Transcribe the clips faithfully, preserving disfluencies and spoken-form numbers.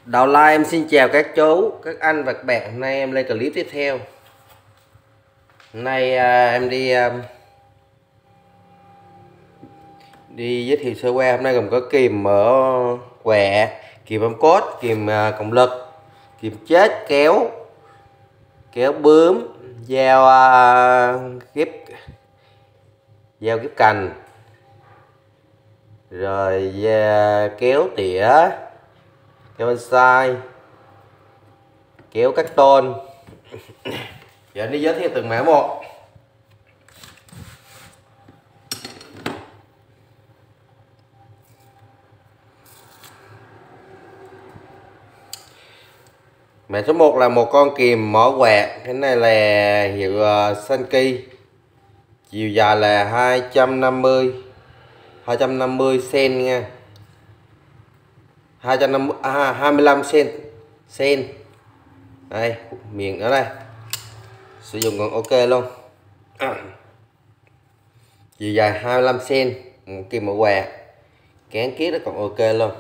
Đầu like em xin chào các chú, các anh và các bạn. Hôm nay em lên clip tiếp theo. Hôm nay à, em đi à, đi giới thiệu sơ qua. Hôm nay gồm có kìm mở quẹ, kìm bấm cốt, kìm à, cộng lực, kìm chết, kéo, kéo bướm, dao à, ghép, dao ghép cành, rồi à, kéo tỉa, kéo bonsai, kéo cắt tôn. Giờ đi giới thiệu từng mã một. Mã số một là một con kìm mỏ quẹt. Cái này là hiệu uh, Sanki. Chiều dài là hai trăm năm mươi cm nha. hai trăm năm mươi à, hai mươi lăm cm. Đây, miệng ở đây. Sử dụng còn ok luôn. Chiều dài hai mươi lăm cm, một kìm mỏ quẹt. Cán kiết nó còn ok luôn.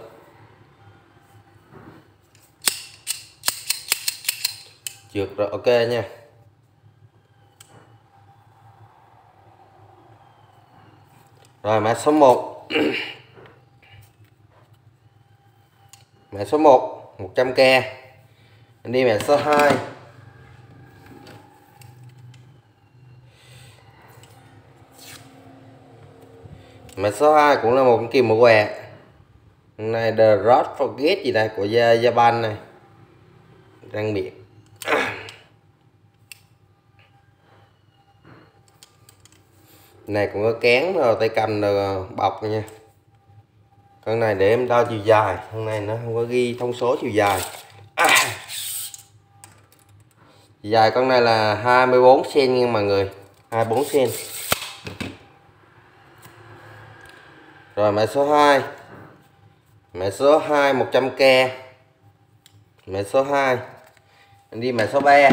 Trượt rồi ok nha. Rồi mã số một. Mã số một một trăm k. Mình đi mã số hai. Mã số hai cũng là một con kìm mỏ quẹt. Này The Rod Forget gì đây của Japan này. Răng miệng. Này cũng có kén rồi, tay cầm rồi bọc nha. Con này để em đo chiều dài, con này nó không có ghi thông số chiều dài. À. Chiều dài con này là hai mươi bốn cm nha mọi người, hai mươi bốn cm. Rồi mã số hai. Mã số hai một trăm k. Mã số hai. Mình đi mã số ba.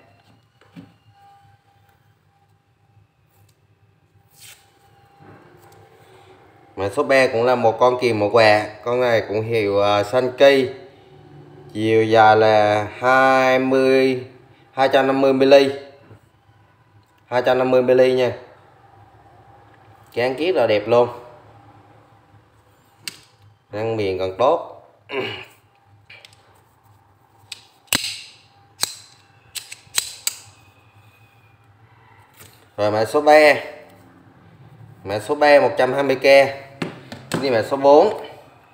Mã số ba cũng là một con kìm mỏ quẹt. Con này cũng hiệu uh, Sanki. Chiều dài là hai mươi hai trăm năm mươi mi-li-mét. hai trăm năm mươi mi-li-mét nha. Cán kiết là đẹp luôn. Răng miệng còn tốt. Rồi mã số ba. Mã số ba một trăm hai mươi k. Đi mã số bốn.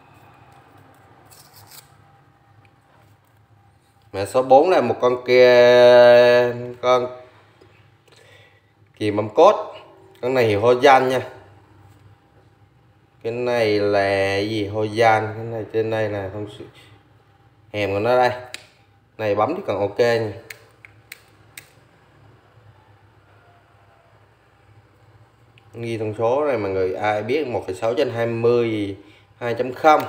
Mã số bốn là một con kia con kìm bấm cốt. Con này hiệu Hojan nha. Cái này là gì? Hojan. Cái này trên đây là thông số hèm của nó đây. Này bấm thì còn ok nha. Ghi thông số này mọi người ai biết một phẩy sáu trên hai mươi gì hai chấm không.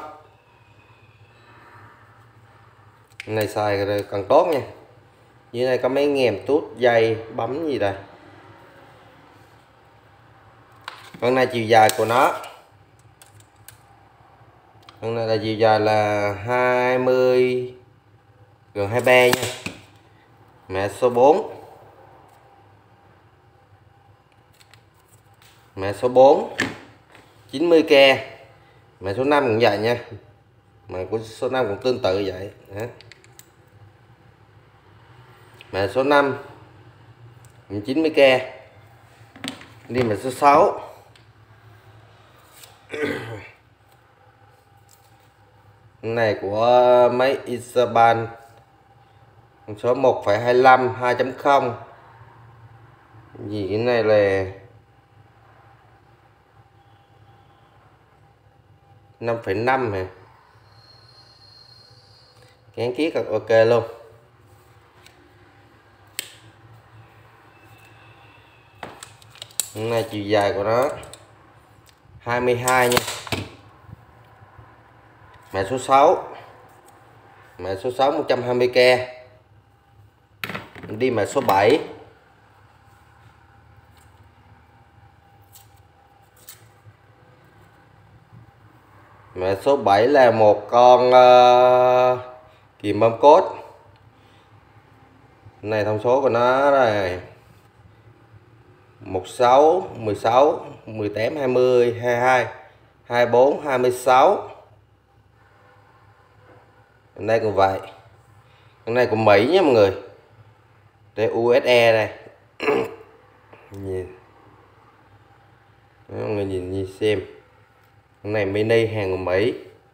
Này xài rồi càng tốt nha. Như này có mấy nghèm tút dây bấm gì đây. Con này chiều dài của nó. Con này là chiều dài là hai mươi gần hai mươi ba nha. Mã số bốn. Mã số bốn chín mươi k. Mã số năm cũng vậy nha. Mà của số năm cũng tương tự vậy. Đó. Mã số năm chín mươi k. Đi mã số sáu. Này của máy Isaban. Số một phẩy hai lăm hai chấm không. Gì cái này là năm phẩy năm hả? Cán kiết còn ok luôn. Cái này chiều dài của nó hai mươi hai nha. Mã số sáu. Mã số sáu một trăm hai mươi k. Đi mã số bảy. Mã số bảy là một con uh, kìm bấm cốt. Này thông số của nó là mười sáu, mười sáu, mười tám, hai mươi, hai mươi hai, hai mươi bốn, hai mươi sáu. Bên đây cũng vậy. Cái này của Mỹ nha mọi người. Đây u ét e đây. Nhìn. Đó, mọi người nhìn nhìn xem. Cái này mini hàng của Mỹ.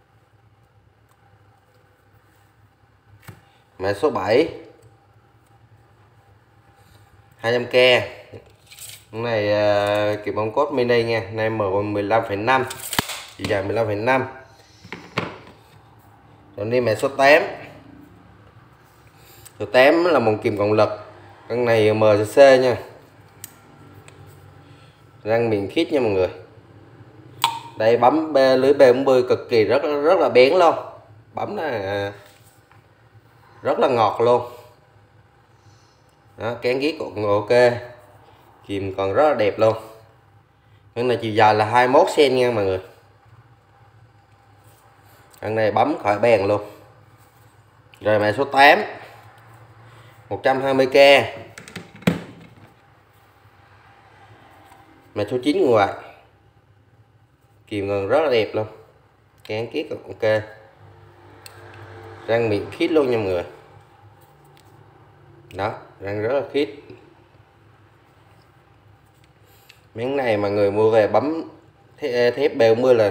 Mã số bảy hai trăm k. Cái này uh, kìm bấm cốt mini nha. Cái này M mười lăm phẩy năm, chiều dài mười lăm phẩy năm. Rồi đi mã số tám. Số tám là một kìm cộng lực. Cái này M C C nha. Răng miệng khít nha mọi người. Đây bấm lưới B bốn mươi cực kỳ rất rất là bén luôn. Bấm là rất là ngọt luôn. Đó, kén ghét cũng ok. Kìm còn rất là đẹp luôn. Cái này chiều dài là hai mươi mốt xăng-ti-mét nha mọi người. Cái này bấm khỏi bèn luôn. Rồi mã số tám một trăm hai mươi k. Mã số chín người ạ. Kìm còn rất là đẹp luôn. Kén kiết cũng ok. Răng miệng khít luôn nha mọi người. Đó, răng rất là khít. Miếng này mà người mua về bấm thép B bốn mươi là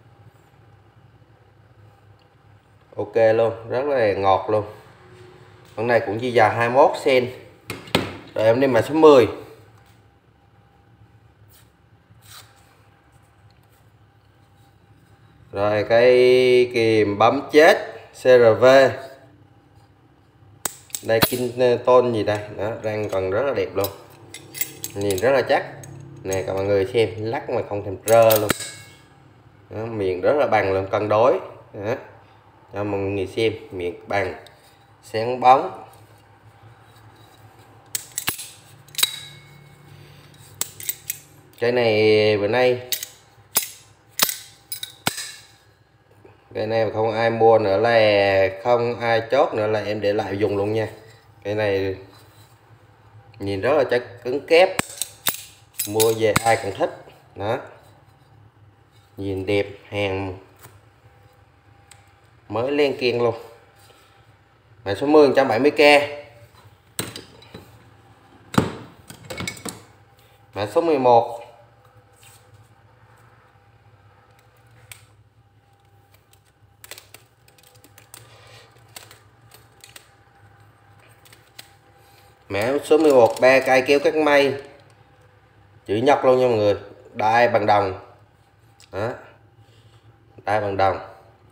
ok luôn, rất là ngọt luôn. Con này cũng chỉ dài hai mươi mốt xăng-ti-mét. Rồi em đi mã số mười. Rồi cái kìm bấm chết C R V. Đây kinh tôn gì đây. Đó, răng còn rất là đẹp luôn. Nhìn rất là chắc. Nè các mọi người xem, lắc mà không thèm rơ luôn. Đó, miệng rất là bằng luôn, cân đối. Đó. Cho mọi người xem, miệng bằng, sáng bóng. Cái này bữa nay cái này mà không ai mua nữa là không ai chốt nữa là em để lại dùng luôn nha. Cái này nhìn rất là chắc, cứng kép, mua về ai cũng thích. Đó, nhìn đẹp, hàng mới len kiên luôn. Mã số mười một trăm bảy mươi k. Mã số mười một mã số mười một ba cây kéo cắt may, chữ nhật luôn nha mọi người, đai bằng đồng. Đó, đai bằng đồng.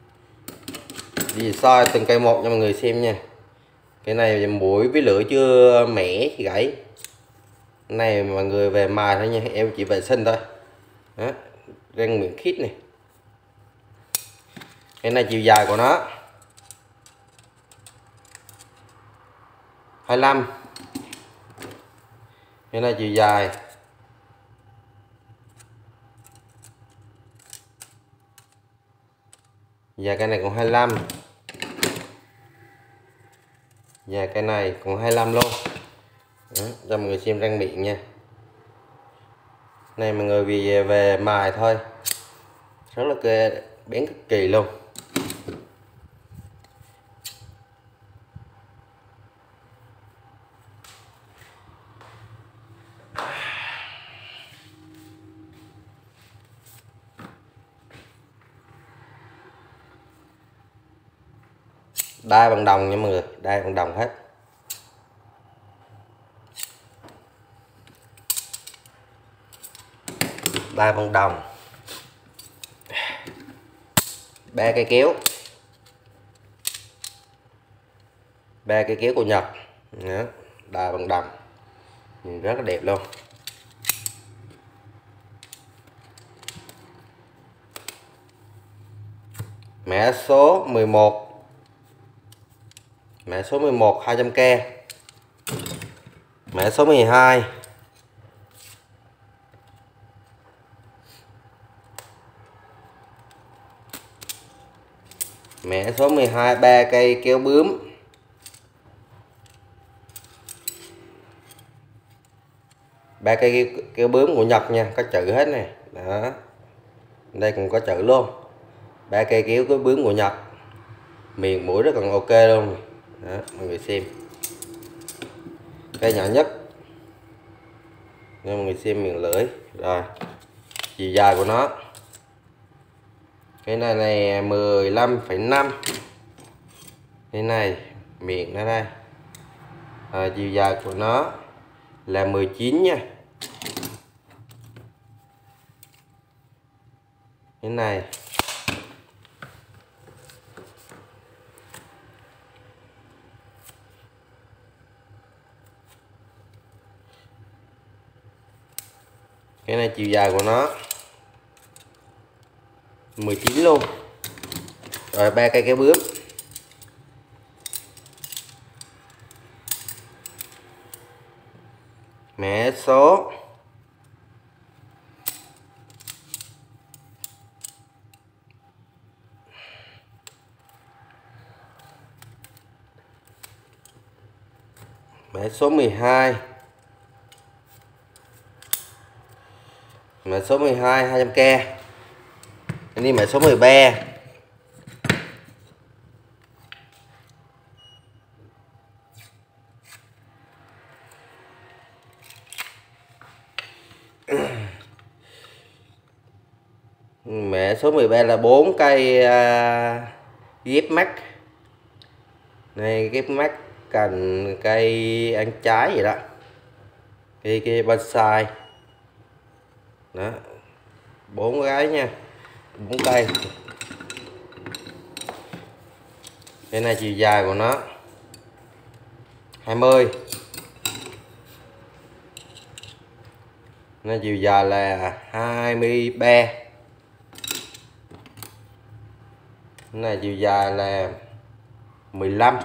Đi soi từng cây một cho mọi người xem nha. Cái này mũi với lưỡi chưa mẻ thì gãy. Cái này mọi người về mài thôi nha, em chỉ vệ sinh thôi. Đó, răng miệng khít này. Cái này chiều dài của nó hai mươi lăm. Cái này chiều dài và cái này cũng hai mươi lăm. Và cái này cũng hai mươi lăm luôn. Đó, cho mọi người xem răng miệng nha. Này mọi người về về mài thôi. Rất là kê, bén cực kỳ luôn. Đai bằng đồng nha mọi người, đai bằng đồng hết. Đai bằng đồng. Ba cây kéo. Ba cây kéo của Nhật. Đó, đai bằng đồng. Nhìn rất là đẹp luôn. Mã số mười một. Mã số mười một hai trăm k. Mã số mười hai. Mẻ số mười hai, ba cây kéo bướm. Ba cây kéo bướm của Nhật nha, có chữ hết nè. Đó. Đây cũng có chữ luôn. Ba cây kéo cái bướm của Nhật. Miền mũi rất còn ok luôn. Đó, mọi người xem. Cây nhỏ nhất. Nên mọi người xem miền lưỡi. Rồi. Chiều dài của nó. Cái này này mười lăm phẩy năm. Cái này miệng nó đây. À, chiều dài của nó là mười chín nha. Cái này cái này chiều dài của nó mười chín luôn. Rồi ba cây kéo bướm. Mẻ số Mẻ số mười hai. Mẻ số mười hai hai trăm k. Đi mẻ số mười ba. Mẻ số mười ba là bốn cây uh, ghép mắt. Này ghép mắt cành cây ăn trái vậy đó. Cây cây bonsai. Đó. Bốn cái nha. Bốn cây. Cái này chiều dài của nó hai mươi. Nó chiều dài là hai mươi ba. Cái này chiều dài là mười lăm.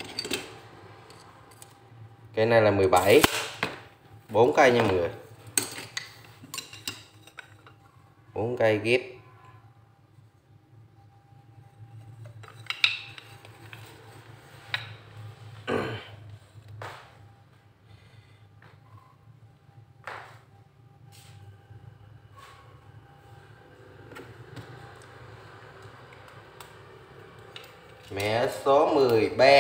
Cái này là mười bảy. Bốn cây nha mọi người. Bốn cây ghép. Mẻ số mười ba.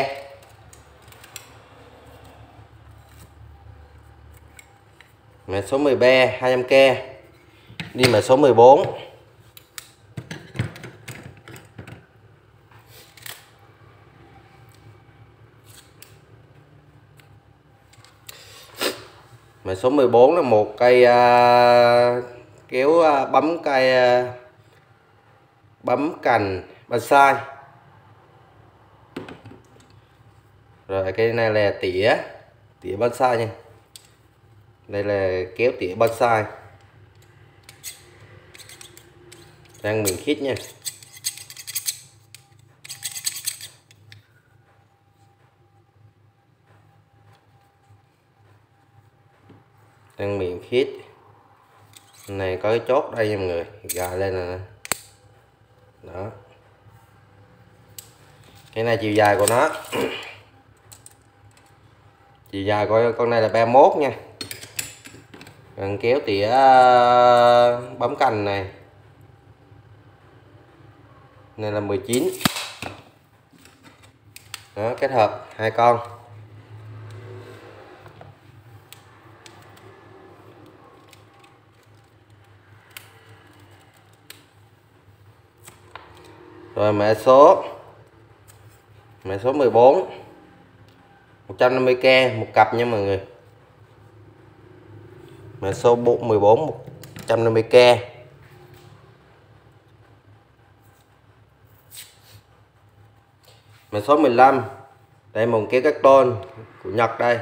Mẻ số mười ba hai trăm k. Đi mẻ số mười bốn. Mẻ số mười bốn là một cây uh, kéo uh, bấm cây uh, bấm cành bonsai. Rồi cái này là tỉa tỉa bonsai nha. Đây là kéo tỉa bonsai. Đang miền khít nha. Đang miền khít. Này có cái chốt đây nha mọi người, gài lên nè. Đó. Cái này chiều dài của nó chiều dài của con này là ba mươi mốt nha. Cần kéo tỉa bấm cành này. Này là mười chín. Đó, kết hợp hai con. Rồi mã số mã số mười bốn. một trăm năm mươi k một cặp nha mọi người. Mã số mười bốn một trăm năm mươi k. Mã số mười lăm. Đây một cái carton của Nhật đây.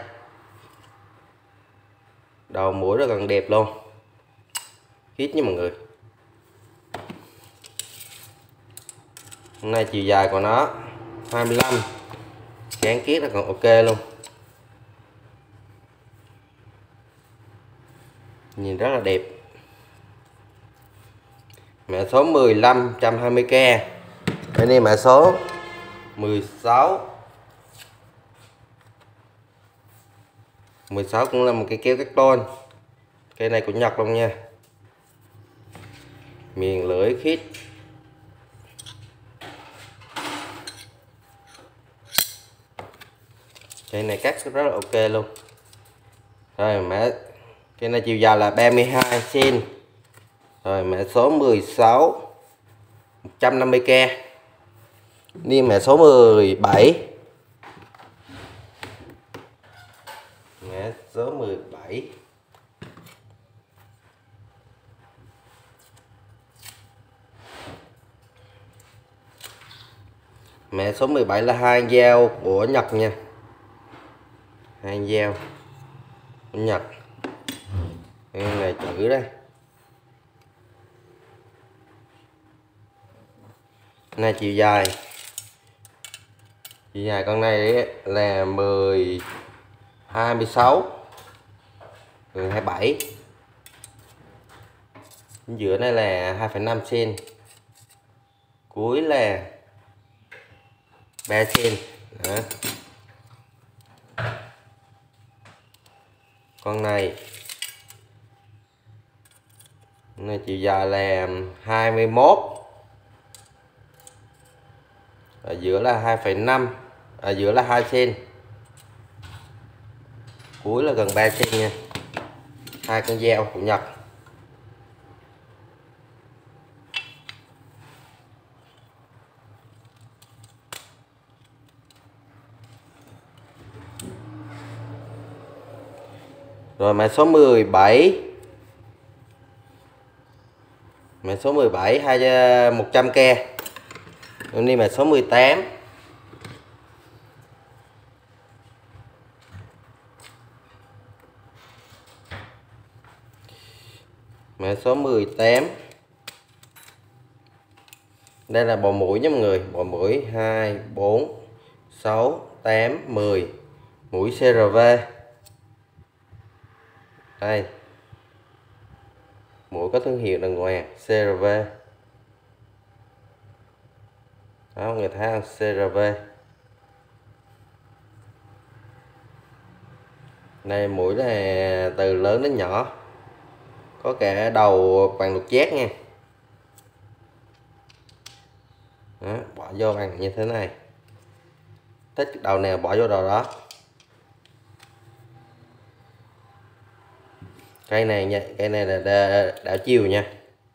Đầu mũi rất là đẹp luôn. Khít nha mọi người. Hôm nay chiều dài của nó hai mươi lăm. Dán kiết là còn ok luôn. Nhìn rất là đẹp. Mã số mười lăm một trăm hai mươi k. Đây đi mã số mười sáu. mười sáu cũng là một cái kéo carbon. Cây này của Nhật luôn nha. Miền lưỡi khít. Cây này cắt rất là ok luôn. Rồi mã cây này chiều dài là ba mươi hai xăng-ti-mét. Rồi mã số mười sáu, một trăm năm mươi k. Đi mã số mười bảy. Mã số mười bảy. Mã số mười bảy là hai dao của Nhật nha. Hai dao của Nhật. Đây là chữ đây. Này chiều dài. Chiều dài con này là mười hai mươi sáu, mười hai mươi bảy. Giữa này là hai phẩy năm xăng-ti-mét. Cuối là ba xăng-ti-mét. Đó. Con này con này chiều dài là hai mươi mốt, ở giữa là hai phẩy năm, ở giữa là hai xăng-ti-mét, cuối là gần ba xăng-ti-mét nha. Hai con dao của Nhật. Rồi mã số mười bảy. Mã số mười bảy hai một trăm k. Hôm nay mã số mười tám. Mã số mười tám. Đây là bò mũi nha mọi người, bò mũi hai, bốn, sáu, tám, mười. Mũi xê rờ vê. Đây. Mũi có thương hiệu đàng hoàng xê rờ vê. Đó, người ta thấy xê rờ vê. Đây mũi là từ lớn đến nhỏ. Có cả đầu bằng lục giác nha. Đó, bỏ vô bằng như thế này. Thích đầu nào bỏ vô đầu đó. Cây này nha, cây này là đa, đảo chiều nha.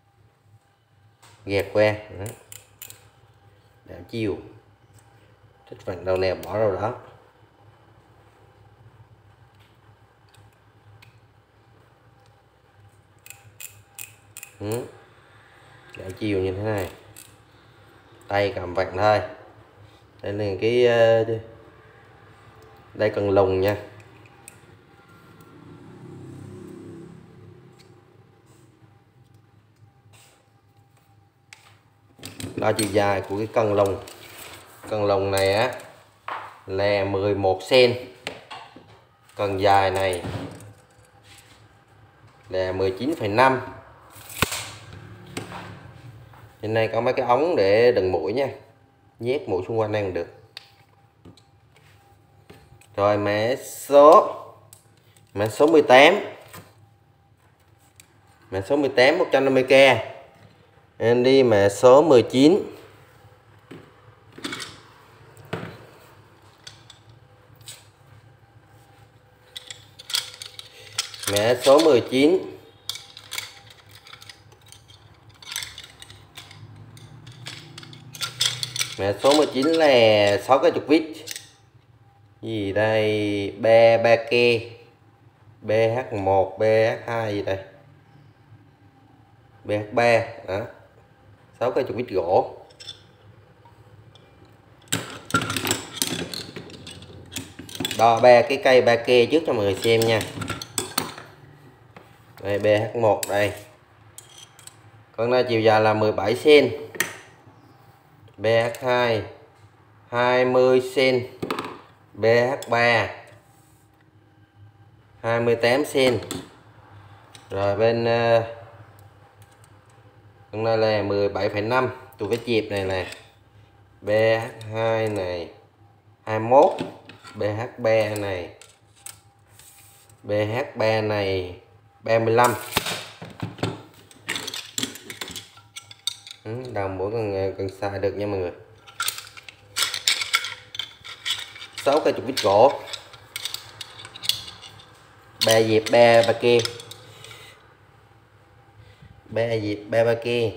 Gạt qua. Đó. Đảo chiều. Thích phần đầu nào bỏ vào đó. Ừ. Đảo chiều như thế này. Tay cầm vặn thôi. Đây là cái đây cần lùng nha. Đo chiều dài của cái cần lồng. Cần lồng này á là mười một xăng-ti-mét. Cần dài này là mười chín phẩy năm. Trên đây có mấy cái ống để đựng mũi nha. Nhét mũi xung quanh đây cũng được. Rồi mã số mã số mười tám. Mã số mười tám một trăm năm mươi k. Em đi mã số mười chín. Mã số mười chín. Mã số mười chín là sáu cái chục vít. Gì đây? ba ba k. bê hát một, bê hát hai gì đây? bê hát ba đó. sáu cái chục vít gỗ. Đo ba cái cây ba k trước cho mọi người xem nha. Đây bê hát một đây. Con này chiều dài là mười bảy xăng-ti-mét. bê hát hai hai mươi xăng-ti-mét. bê hát ba hai mươi tám xăng-ti-mét. Rồi bên uh, con này là mười bảy phẩy năm. Tụi cái chịp này nè bê hát hai này hai mươi mốt, bê hát ba này, bê hát ba này ba mươi lăm. Ừ, đầu mũi cần, cần xài được nha mọi người. sáu cây trục vít gỗ, ba dịp ba ba kia, ba dịp ba ba kia.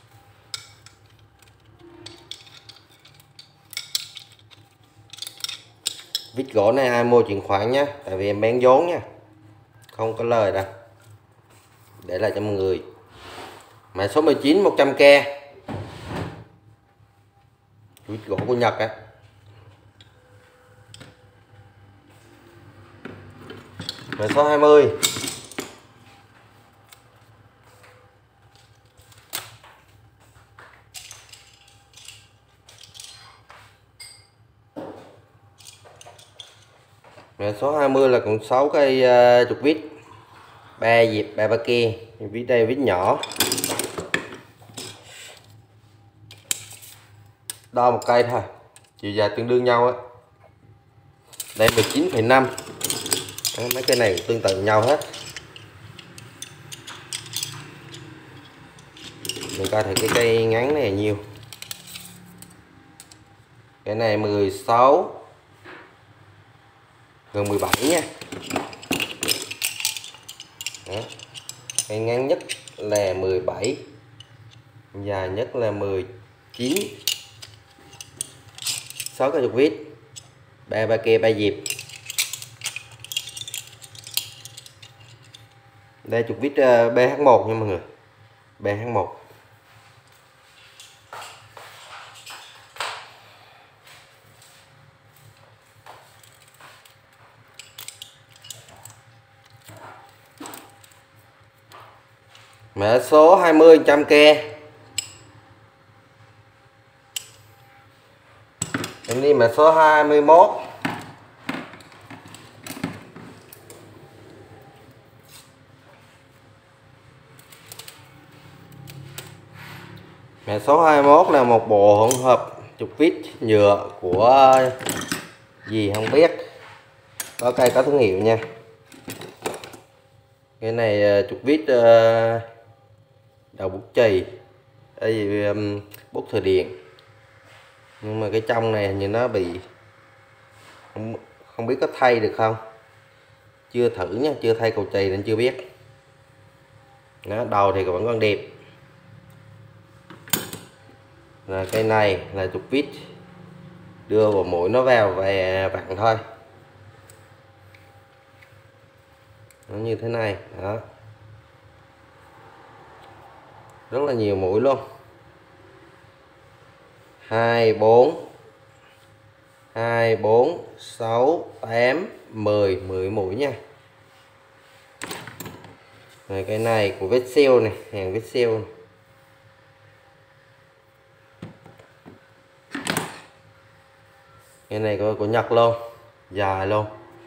Vít gỗ này ai mua chuyển khoản nhé, tại vì em bán vốn nha, không có lời đâu, để lại cho mọi người. Mã số mười chín một trăm k, vít gỗ của Nhật á. Mã số hai mươi, mã số hai mươi là còn sáu cây uh, trục vít, ba dịp ba ba kia, vít đây vít nhỏ. Đo một cây thôi, chiều dài tương đương nhau á. Đây mười chín phẩy năm. Mấy cây này tương tự nhau hết. Mình coi thử cái cây ngắn này là nhiêu. Cái này mười sáu, gần mười bảy nha. Đó. Cây ngắn nhất là mười bảy, dài nhất là mười chín. sáu cây trục vít, ba ba kia ba dịp. Đây trục vít bê hát một nha mọi người, bê hát một. Mã số hai mươi một trăm k. Em đi mã số hai mươi mốt. Mã số hai mươi mốt là một bộ hỗn hợp trục vít nhựa của gì không biết. Có cây có thương hiệu nha. Cái này trục vít đầu bút chì, đây bút thừa điện, nhưng mà cái trong này như nó bị không, không biết có thay được không, chưa thử nha, chưa thay cầu chì nên chưa biết. Nó đầu thì vẫn còn đẹp. Là cây này là trục vít đưa vào mũi nó vào và vặn thôi, nó như thế này đó, rất là nhiều mũi luôn. Hai bốn hai bốn sáu tám mười mười mũi nha. Rồi cái này của Vexcel này, hàng Vexcel này. Cái này của, của Nhật luôn, dài luôn.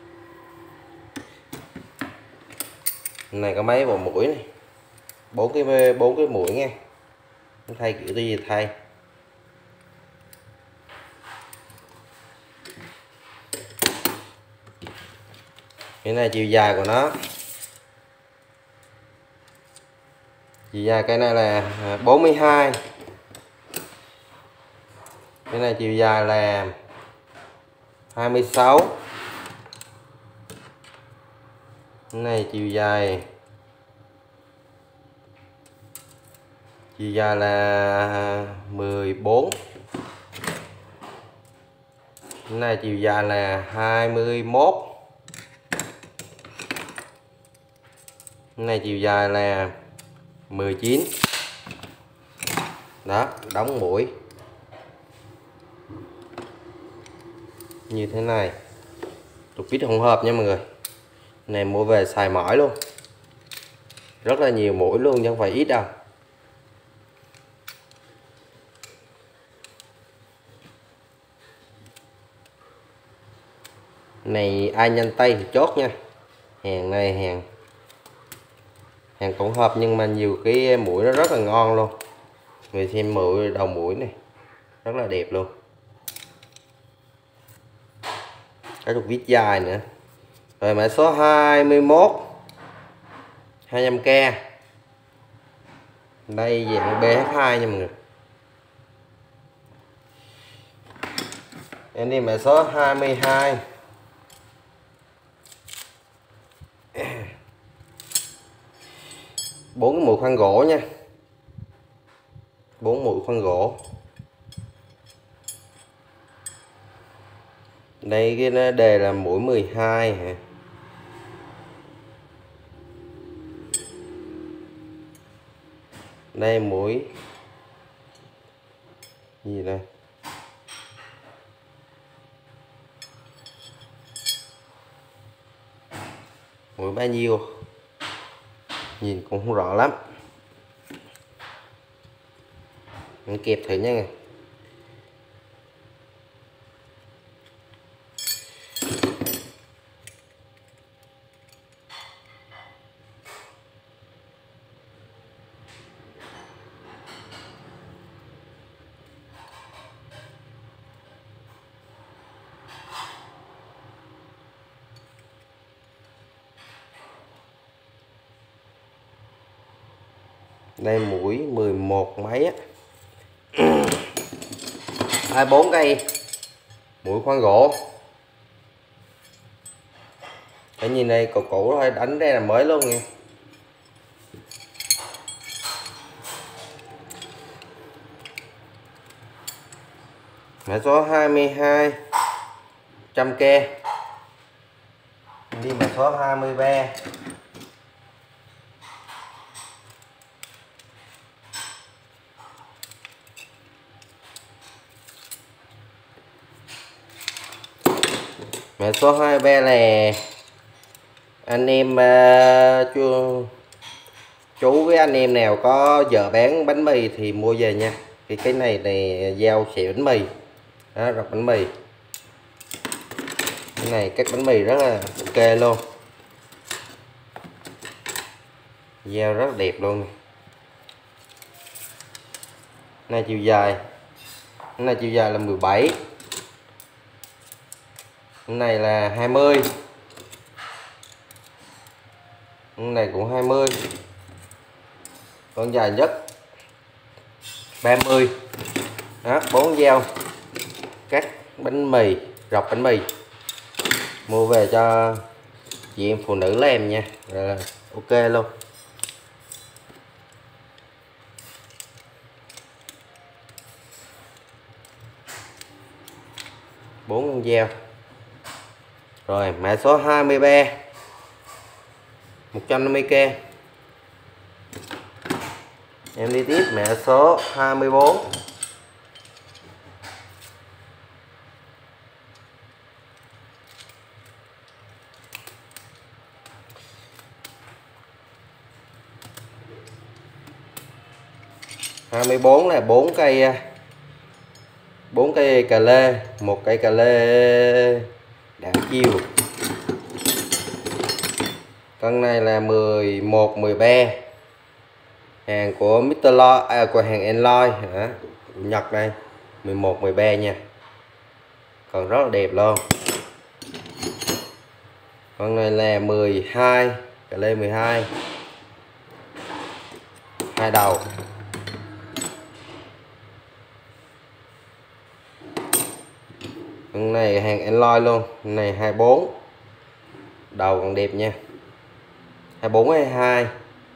Cái này có mấy bộ mũi này, bốn cái bốn cái mũi nha. Thay kiểu gì thay. Cái này chiều dài của nó, chiều dài cái này là bốn mươi hai, cái này chiều dài là hai mươi sáu, cái này chiều dài chiều dài là mười bốn, cái này chiều dài là hai mươi mốt, cái này chiều dài là mười chín. Đó, đóng mũi như thế này, trục vít hỗn hợp nha mọi người. Này mua về xài mỏi luôn, rất là nhiều mũi luôn chứ không phải ít đâu. Này ai nhanh tay thì chốt nha. Hàng này hàng hàng tổng hợp nhưng mà nhiều cái mũi nó rất là ngon luôn. Người xem mũi đầu mũi này rất là đẹp luôn. có trục vít dài nữa. Rồi mã số hai mươi mốt hai trăm k, đây dạng bê hát hai nha mọi người. Em đi mã số hai mươi hai, bốn cái mũi khoan gỗ nha, bốn mũi khoan gỗ. Đây cái nó đề là mũi mười hai hả? Đây mũi gì đây? Mũi bao nhiêu? Nhìn cũng không rõ lắm. Mình kẹp thử nha. Đây mũi mười một mấy á. hai mươi bốn cây mũi khoan gỗ. Cái nhìn đây cũ cũ thôi, đánh đây là mới luôn nha. Mã số hai mươi hai trăm k. Đi mã số hai mươi ba. Mã số hai mươi ba là anh em uh, chú, chú với anh em nào có giờ bán bánh mì thì mua về nha. Thì cái này này dao xẻ bánh mì đó, rọc bánh mì. Cái này cắt bánh mì rất là ok luôn, dao rất đẹp luôn. Cái này chiều dài, cái này chiều dài là mười bảy, cái này là hai mươi, cái này cũng hai mươi, con dài nhất ba mươi. Đó, bốn dao cắt bánh mì, rọc bánh mì, mua về cho chị em phụ nữ làm nha, rồi là ok luôn. Bốn con dao. Rồi mã số hai mươi ba một trăm năm mươi k. Em đi tiếp mã số hai mươi bốn. hai mươi bốn là bốn cây, bốn cây cà lê, một cây cà lê đạn chiều. Con này là mười một mười ba, hàng của mít-tơ Lo, à, của hàng Enloy hả? Nhật đây, mười một mười ba nha, còn rất là đẹp luôn. Con này là mười hai, cà lê mười hai, hai đầu. Con này hàng Enloy luôn, con này hai mươi bốn, đầu còn đẹp nha, hai mươi bốn hai mươi hai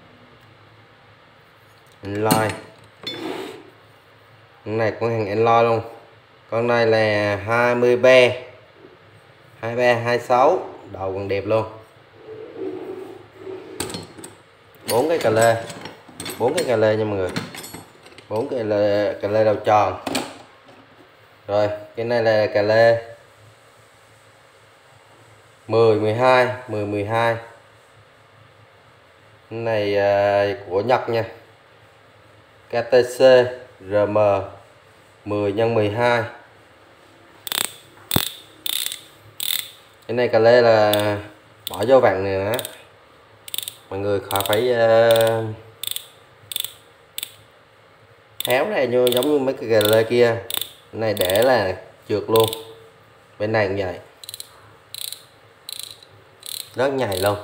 Enloy. Con này cũng hàng Enloy luôn. Con này là hai mươi ba, hai mươi ba hai mươi sáu, đầu còn đẹp luôn. Bốn cái cà lê, bốn cái cà lê nha mọi người, bốn cái lê, cà lê đầu tròn. Rồi cái này là cà lê mười mười hai, mười mười hai. Cái này uh, của Nhật nha, ca tê xê rờ em mười nhân mười hai. Cái này cà lê là bỏ vô vặn này đó, mọi người khỏi phải uh, tháo ra như giống như mấy cái cà lê kia. Cái này để là trượt luôn, bên này cũng vậy. rất nhạy luôn.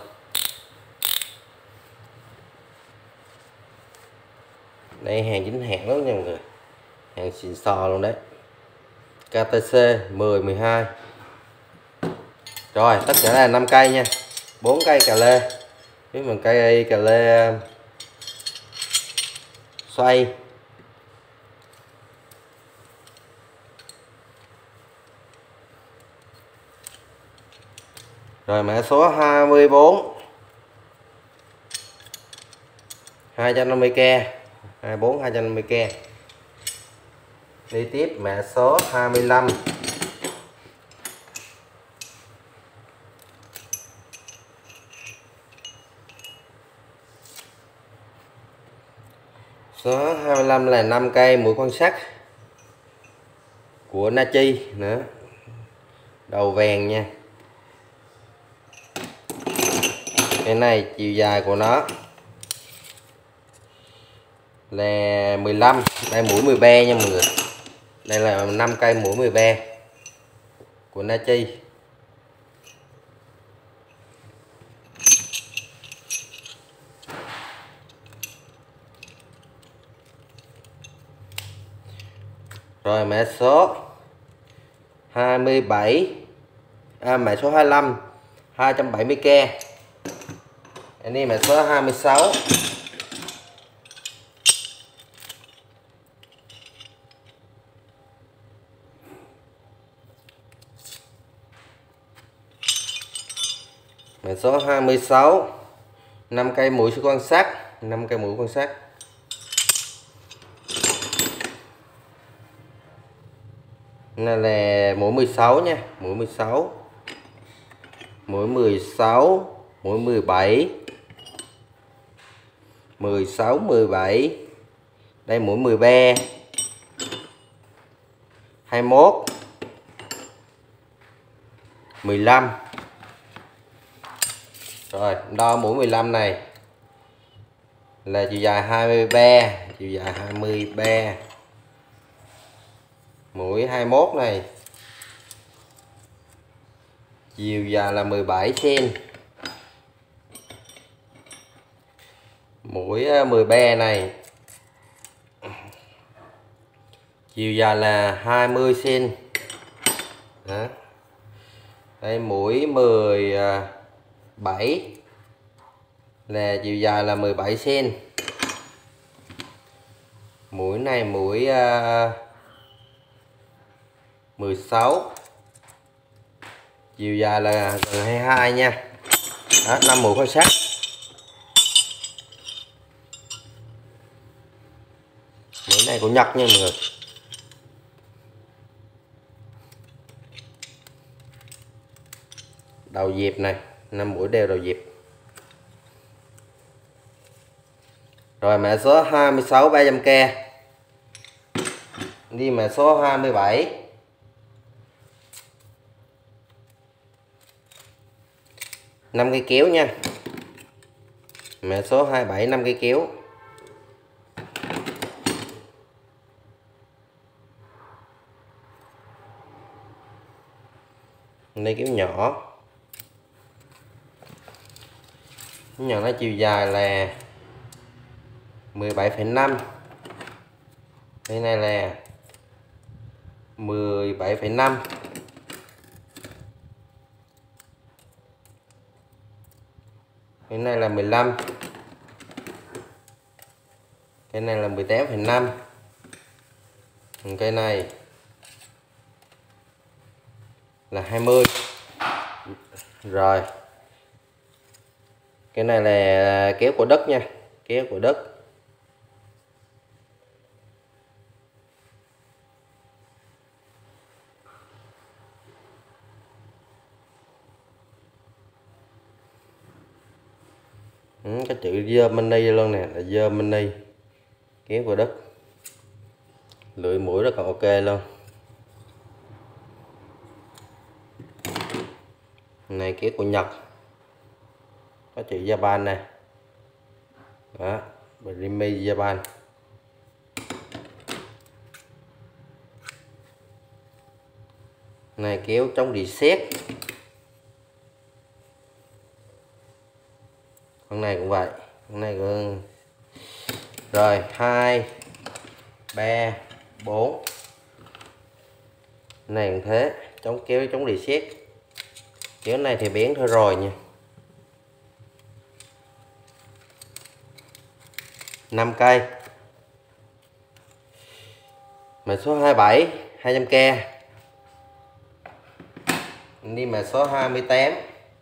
Đây hàng chính hãng lắm nha mọi người, hàng xịn sò luôn đấy. ca tê xê mười mười hai. Rồi tất cả là năm cây nha, bốn cây cà lê với một cây cà lê xoay. Rồi mã số hai mươi bốn hai trăm năm mươi k, hai mươi bốn hai trăm năm mươi k. Đi tiếp mã số hai mươi lăm số hai mươi lăm là năm cây mũi quan sát của Nachi nữa, đầu vàng nha. Cái này chiều dài của nó là mười lăm, đây mũi mười ba nha mọi người. Đây là năm cây mũi mười ba của Nachi. Rồi mã số hai mươi bảy à, mã số hai mươi lăm hai trăm bảy mươi k. Anh đi mã số hai mươi sáu mã số hai mươi sáu, năm cây mũi quan sát, năm cây mũi quan sát. Này là mũi mười sáu nha, mũi mười sáu, mũi mười sáu, mũi mười bảy, mười sáu, mười bảy. Đây mũi mười ba, hai mươi mốt, mười lăm. Rồi đo mũi mười lăm này là chiều dài hai mươi ba, chiều dài hai mươi ba. Mũi hai mươi mốt này chiều dài là mười bảy xen. Mũi mười ba này chiều dài là hai mươi xen. Đó. Đây mũi mười bảy là chiều dài là mười bảy xen. Mũi này mũi uh, mười sáu, chiều dài là gần hai mươi hai nha. Đó, năm mũi quan sát. Mũi này của Nhật nha mọi người. Đầu dẹp này, năm mũi đều đầu dẹp. Rồi mã số hai mươi sáu ba trăm k. Đi mã số hai mươi bảy. năm cây kéo nha. Mã số hai mươi bảy, năm cây kéo. Đây kéo nhỏ. Nhỏ nó chiều dài là mười bảy phẩy năm. Đây này là mười bảy phẩy năm. Cái này là mười lăm. Cái này là mười tám phẩy năm. Cái này là hai mươi. Rồi. Cái này là kéo của đất nha, kéo của đất. Ừ, cái chữ Germany luôn nè, là Germany, kéo của đất. Lưỡi mũi rất là ok luôn. Này kéo của Nhật, có chữ Japan nè. Đó, Brimi Japan. Này kéo chống rỉ sét. Con này cũng vậy, con này cũng rồi hai ba bốn, này cũng thế, chống kéo chống reset. Kéo này thì bén thôi rồi nha. năm cây. Mã số hai mươi bảy hai trăm k. Đi mã số hai mươi tám.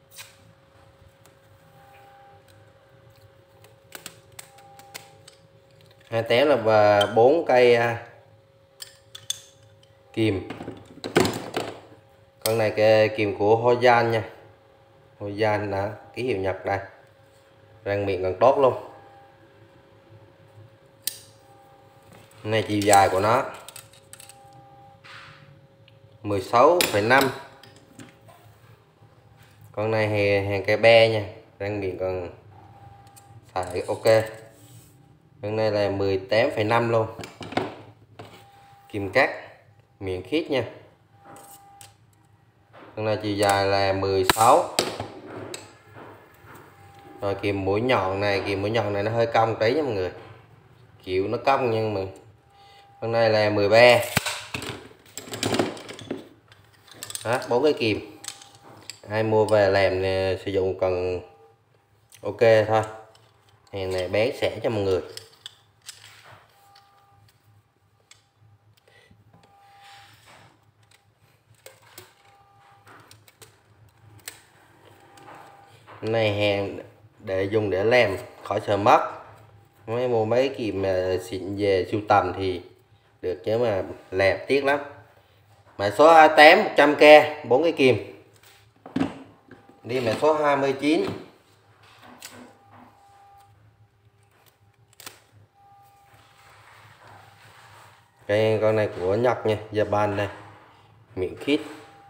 hai mươi tám là và bốn cây kìm. Con này cái kìm của Hoyan nha. Hoyan là ký hiệu Nhật đây. Răng miệng còn tốt luôn. Này chiều dài của nó mười sáu phẩy năm. Con này hàng, hàng cây be nha, răng miệng còn xài ok. Con này là mười tám phẩy năm luôn. Kìm cắt miệng khít nha. Con này chiều dài là mười sáu. Rồi kìm mũi nhọn này, kìm mũi nhọn này nó hơi cong tí nha mọi người. Kiểu nó cong nhưng mà con này là mười ba. Đó, bốn cái kìm. Ai mua về làm nè, sử dụng cần ok thôi. Hàng này bán sẻ cho mọi người. Này hàng để dùng để làm khỏi sợ mất. Mấy mua mấy kìm xịn về sưu tầm thì được, chứ mà làm tiếc lắm. Mã số hai mươi tám một trăm k, bốn cái kìm. Đi mã số hai mươi chín. Cái con này của Nhật nha, Japan này. Miệng khít.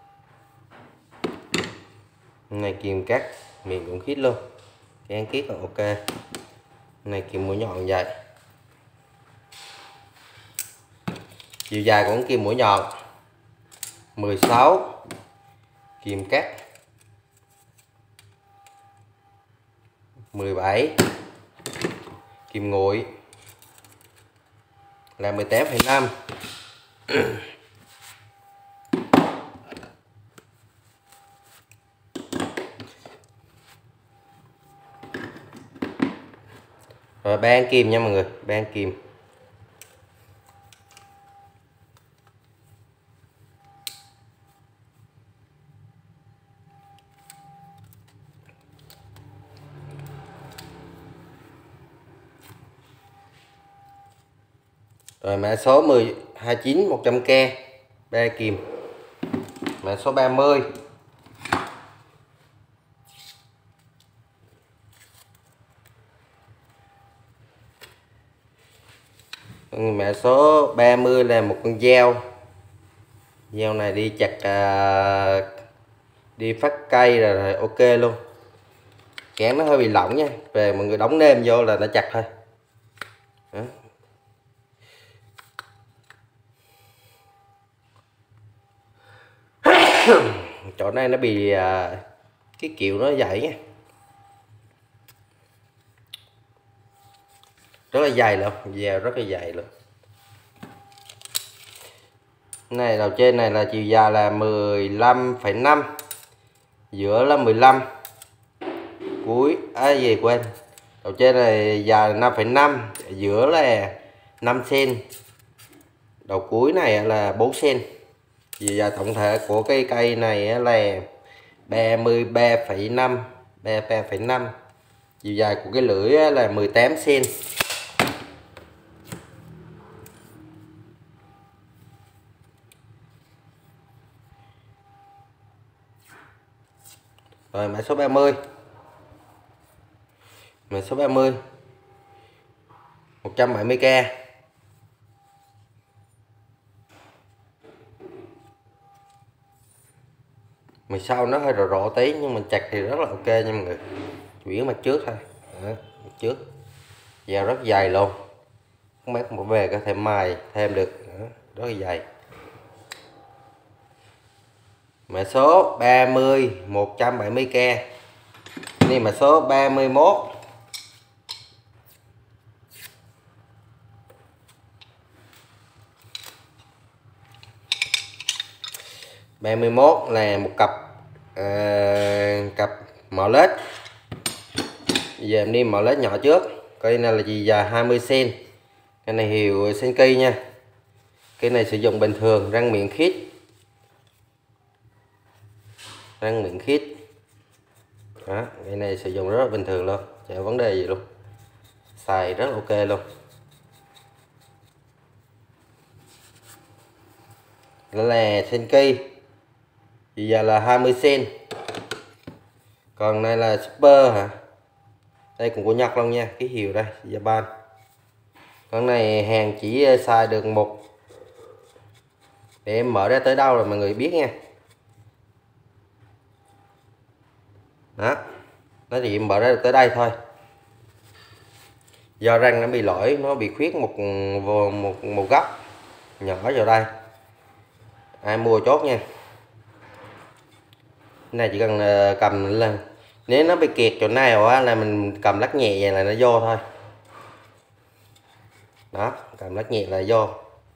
Con này kìm cắt, miệng cũng khít luôn. Cái ăn kiết còn ok. Con này kìm mũi nhọn vậy. Chiều dài của con kìm mũi nhọn mười sáu. Kìm cắt mười bảy. Kìm nguội là mười tám phẩy năm. Rồi ban kìm nha mọi người, ban kìm. Rồi mã số mười hai mươi chín một trăm k, ba kìm. Mã số ba mươi. Mã số ba mươi là một con dao. Dao này đi chặt à, đi phát cây rồi, rồi ok luôn. Kén nó hơi bị lỏng nha, về mọi người đóng nêm vô là nó chặt thôi. Đó. Chỗ này nó bị à, cái kiểu nó dày nha, rất là dày luôn, dao rất là dày luôn. Này đầu trên này là chiều dài là mười lăm phẩy năm, giữa là mười lăm, cuối à gì quên, đầu trên này dài năm phẩy năm, giữa là năm xen, đầu cuối này là bốn xen. Chiều dài tổng thể của cây cây này là ba mươi ba phẩy năm, ba mươi ba phẩy năm. Chiều dài của cái lưỡi là mười tám xen. Rồi mã số ba mươi. Mã số ba mươi một trăm bảy mươi k. Mặt sau nó hơi rộ rộ tí nhưng mình chặt thì rất là ok nha mọi người. Chủ yếu mặt trước thôi. Đó, mặt trước. Dao rất dày luôn. Các bác mua về có thể mài thêm được. Đó, rất là dày. Mã số ba mươi một trăm bảy mươi k. Đây mã số ba mươi mốt. ba mươi mốt là một cặp à, cặp mỏ lết. Bây giờ em đi mỏ lết nhỏ trước. Cây này là gì, dài hai mươi xăng-ti-mét. Cái này hiệu Senki nha. Cái này sử dụng bình thường, răng miệng khít. Răng miệng khít. Đó, cái này sử dụng rất là bình thường luôn, chả vấn đề gì luôn. Xài rất là ok luôn. Đó là Senki. Bây giờ là hai mươi xăng-ti-mét. Còn này là Super hả? Đây cũng của Nhật luôn nha, cái hiệu đây, Japan. Con này hàng chỉ xài được một. Để em mở ra tới đâu rồi mọi người biết nha. Đó, nó chỉ mở ra được tới đây thôi. Do răng nó bị lỗi, nó bị khuyết một một một góc nhỏ vào đây. Ai mua chốt nha. Cái này chỉ cần cầm lên, nếu nó bị kẹt chỗ này quá là mình cầm lắc nhẹ vậy là nó vô thôi. Đó, cầm lắc nhẹ là vô.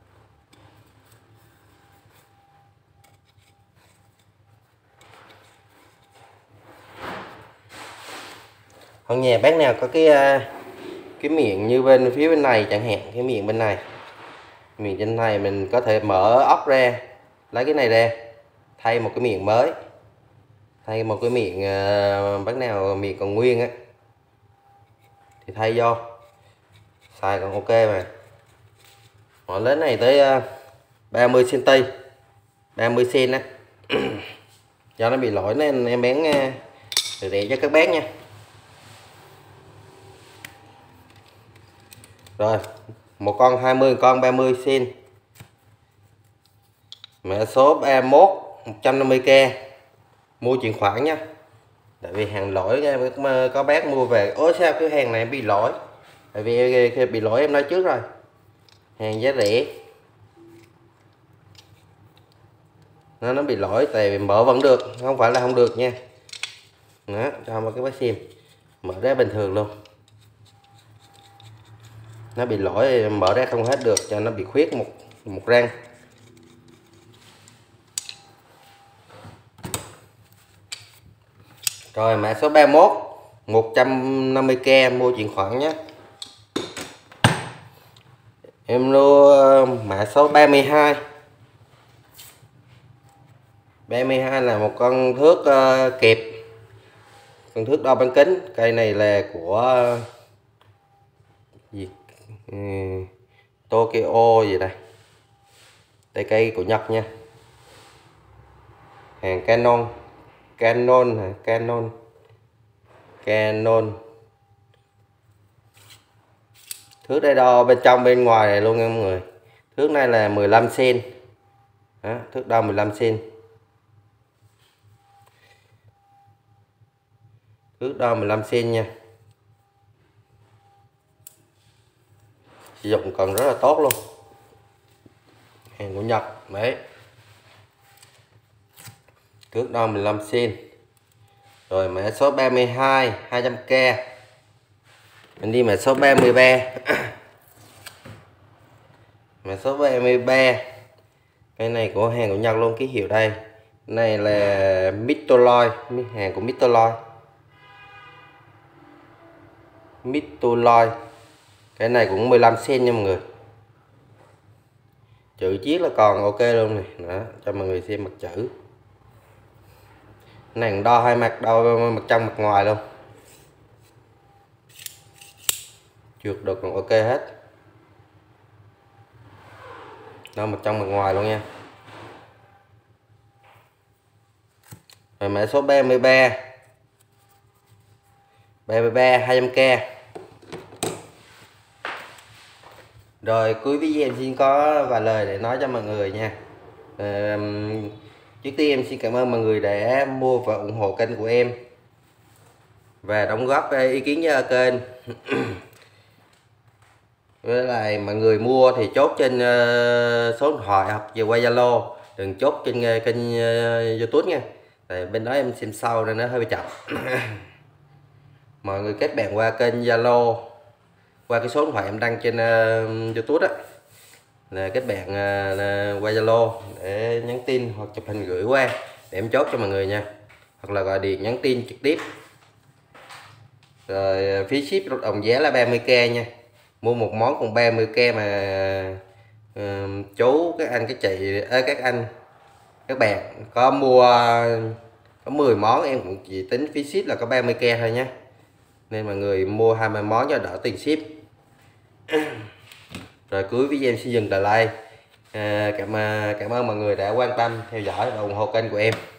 Còn nhà bác nào có cái cái miệng như bên phía bên này chẳng hạn, cái miệng bên này, miệng trên này mình có thể mở ốc ra, lấy cái này ra, thay một cái miệng mới, thay một cái miệng uh, bác nào miệng còn nguyên á thì thay vô, xài còn ok mà. Họ lấy này tới uh, ba mươi xăng-ti-mét, ba mươi xăng-ti-mét á. Do nó bị lỗi nên em bán uh, rẻ cho các bác nha. Rồi, một con hai mươi, con ba mươi xăng-ti-mét. Mã số ba mốt một trăm năm mươi k. Mua chuyển khoản nha. Tại vì hàng lỗi có bác mua về, ôi sao cái hàng này bị lỗi. Tại vì khi bị lỗi em nói trước rồi. Hàng giá rẻ. Nó nó bị lỗi tại vì mở vẫn được, không phải là không được nha. Đó, cho một cái bác xem. Mở ra bình thường luôn. Nó bị lỗi mở ra không hết được, cho nó bị khuyết một một răng. Rồi mã số ba mốt một trăm năm mươi k, mua chuyển khoản nhé. Em mua mã số ba mươi hai. ba mươi hai là một con thước uh, kẹp, con thước đo bán kính. Cây này là của gì? Ừ, Tokyo gì đây. Đây cây của Nhật nha. Hàng Canon. Canon hả? Canon. Canon. Thước đây đo bên trong bên ngoài này luôn nha mọi người. Thước này là mười lăm xăng-ti-mét. Đó, thước đo mười lăm xăng-ti-mét. Thước đo mười lăm xăng-ti-mét nha. Sử dụng còn rất là tốt luôn. Hàng của Nhật đấy. Thước đo mười lăm xăng-ti-mét. Rồi mã số ba mươi hai hai trăm k. Mình đi mã số ba mươi ba. Mã số ba mươi ba. Cái này của hàng của Nhật luôn, cái hiệu đây. Cái này là Mitoloi, hàng của Mitoloi. Mitoloi. Cái này cũng mười lăm xăng-ti-mét nha mọi người. Chữ chiếc là còn ok luôn này. Đó, cho mọi người xem mặt chữ. Cái này đo hai mặt, đo mặt trong mặt ngoài luôn. Trượt được còn ok hết. Đo mặt trong mặt ngoài luôn nha. Rồi mã số ba mươi ba. ba mươi ba hai trăm k. Rồi cuối video em xin có vài lời để nói cho mọi người nha. À, trước tiên em xin cảm ơn mọi người đã mua và ủng hộ kênh của em và đóng góp ý kiến cho kênh. Với lại mọi người mua thì chốt trên số điện thoại hoặc về qua Zalo, đừng chốt trên kênh YouTube nha. Tại bên đó em xem sau nên nó hơi bị chậm. Mọi người kết bạn qua kênh Zalo, qua cái số điện thoại em đăng trên uh, YouTube đó, là kết bạn à, là qua Zalo để nhắn tin hoặc chụp hình gửi qua để em chốt cho mọi người nha, hoặc là gọi điện nhắn tin trực tiếp. Rồi phí ship đồng giá là ba mươi k nha, mua một món còn ba mươi k mà uh, chú các anh các chị à, các anh các bạn có mua có mười món em cũng chỉ tính phí ship là có ba mươi k thôi nhé, nên mọi người mua hai mươi món cho đỡ tiền ship. Rồi cuối video em xin dừng tại đây. À, cảm cảm ơn mọi người đã quan tâm theo dõi và ủng hộ kênh của em.